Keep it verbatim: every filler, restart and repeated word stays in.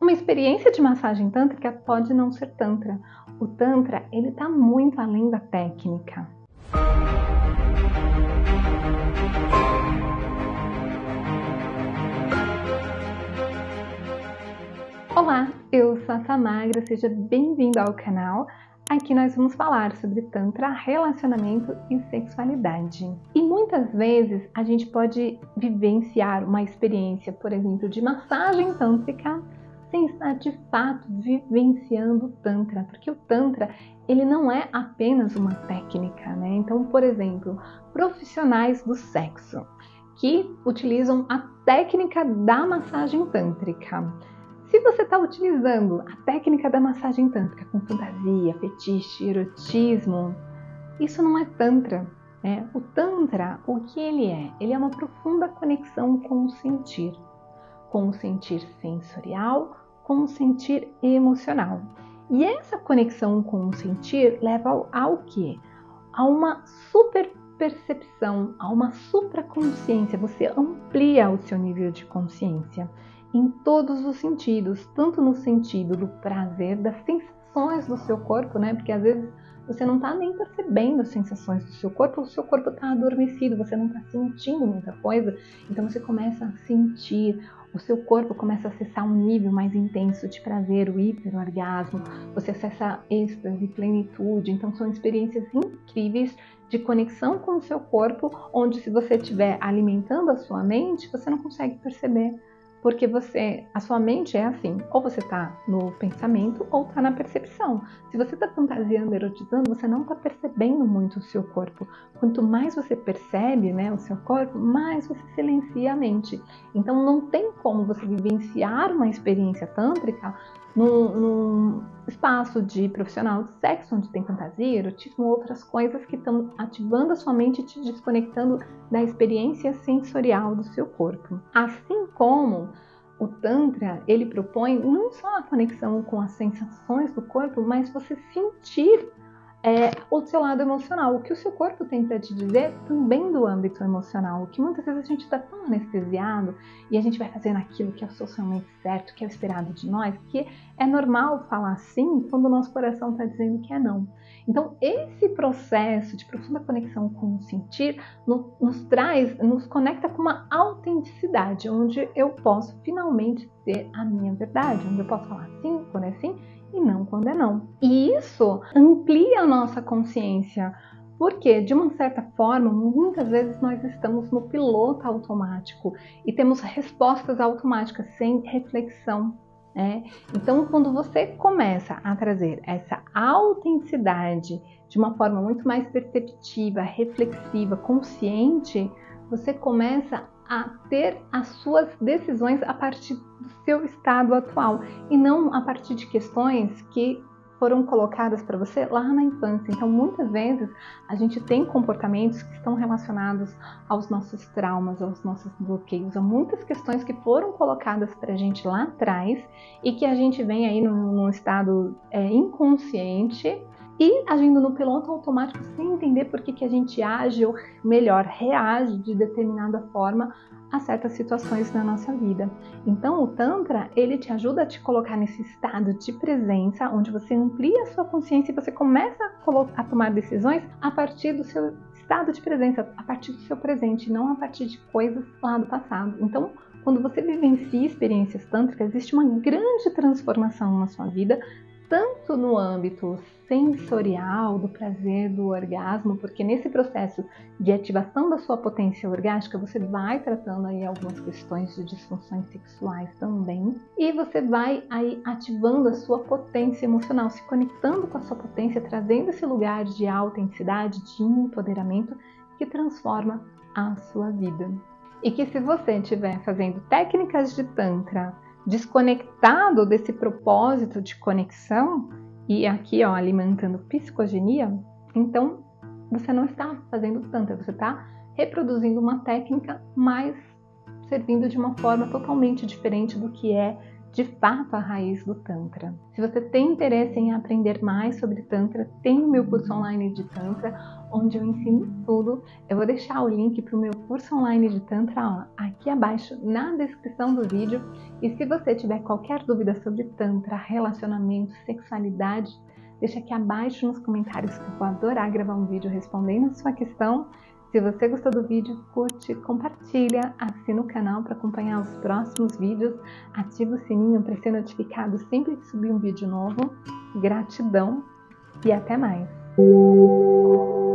Uma experiência de massagem tântrica pode não ser tantra. O tantra, ele está muito além da técnica. Olá, eu sou a Samagra, seja bem-vindo ao canal. Aqui nós vamos falar sobre Tantra, relacionamento e sexualidade. E muitas vezes a gente pode vivenciar uma experiência, por exemplo, de massagem tântrica, sem estar de fato vivenciando o Tantra, porque o Tantra ele não é apenas uma técnica, né? Então, por exemplo, profissionais do sexo que utilizam a técnica da massagem tântrica. Se você está utilizando a técnica da massagem tântrica com fantasia, fetiche, erotismo, isso não é Tantra. Né? O Tantra, o que ele é? Ele é uma profunda conexão com o sentir. Com o sentir sensorial, com o sentir emocional. E essa conexão com o sentir leva ao, ao quê? A uma super percepção, a uma supraconsciência. Você amplia o seu nível de consciência em todos os sentidos, tanto no sentido do prazer, das sensações do seu corpo, né? Porque às vezes você não está nem percebendo as sensações do seu corpo, o seu corpo está adormecido, você não está sentindo muita coisa, então você começa a sentir, o seu corpo começa a acessar um nível mais intenso de prazer, o hiperorgasmo, você acessa êxtase, plenitude, então são experiências incríveis de conexão com o seu corpo, onde se você estiver alimentando a sua mente, você não consegue perceber. Porque você, a sua mente é assim, ou você está no pensamento ou está na percepção. Se você está fantasiando, erotizando, você não está percebendo muito o seu corpo. Quanto mais você percebe, né, o seu corpo, mais você silencia a mente. Então não tem como você vivenciar uma experiência tântrica num, num espaço de profissional de sexo, onde tem fantasia, erotismo, outras coisas que estão ativando a sua mente e te desconectando da experiência sensorial do seu corpo. Assim como o Tantra, ele propõe não só a conexão com as sensações do corpo, mas você sentir é, o seu lado emocional, o que o seu corpo tem para te dizer também do âmbito emocional, que muitas vezes a gente está tão anestesiado e a gente vai fazendo aquilo que é socialmente certo, que é o esperado de nós, que é normal falar sim quando o nosso coração está dizendo que é não. Então esse processo de profunda conexão com o sentir no, nos traz, nos conecta com uma autenticidade, onde eu posso finalmente ter a minha verdade, onde eu posso falar sim quando é sim e não quando é não. E isso amplia a nossa consciência, porque de uma certa forma, muitas vezes nós estamos no piloto automático e temos respostas automáticas sem reflexão. Né? Então, quando você começa a trazer essa autenticidade de uma forma muito mais perceptiva, reflexiva, consciente, você começa a ter as suas decisões a partir do seu estado atual e não a partir de questões que foram colocadas para você lá na infância. Então, muitas vezes, a gente tem comportamentos que estão relacionados aos nossos traumas, aos nossos bloqueios, a muitas questões que foram colocadas para a gente lá atrás e que a gente vem aí num, num estado é, inconsciente e agindo no piloto automático sem entender por que, que a gente age ou, melhor, reage de determinada forma a certas situações na nossa vida. Então o Tantra, ele te ajuda a te colocar nesse estado de presença, onde você amplia a sua consciência e você começa a, a tomar decisões a partir do seu estado de presença, a partir do seu presente, não a partir de coisas lá do passado. Então, quando você vivencia experiências tântricas, existe uma grande transformação na sua vida, tanto no âmbito sensorial, do prazer, do orgasmo, porque nesse processo de ativação da sua potência orgástica, você vai tratando aí algumas questões de disfunções sexuais também, e você vai aí ativando a sua potência emocional, se conectando com a sua potência, trazendo esse lugar de autenticidade, de empoderamento, que transforma a sua vida. E que se você estiver fazendo técnicas de Tantra, desconectado desse propósito de conexão e aqui ó, alimentando psicogenia, então você não está fazendo Tantra, você está reproduzindo uma técnica, mas servindo de uma forma totalmente diferente do que é de fato a raiz do Tantra. Se você tem interesse em aprender mais sobre Tantra, tem o meu curso online de Tantra, onde eu ensino tudo. Eu vou deixar o link para o meu curso online de Tantra ó, aqui abaixo na descrição do vídeo. E se você tiver qualquer dúvida sobre Tantra, relacionamento, sexualidade, deixa aqui abaixo nos comentários que eu vou adorar gravar um vídeo respondendo a sua questão. Se você gostou do vídeo, curte, compartilha, assina o canal para acompanhar os próximos vídeos, ativa o sininho para ser notificado sempre que subir um vídeo novo. Gratidão e até mais!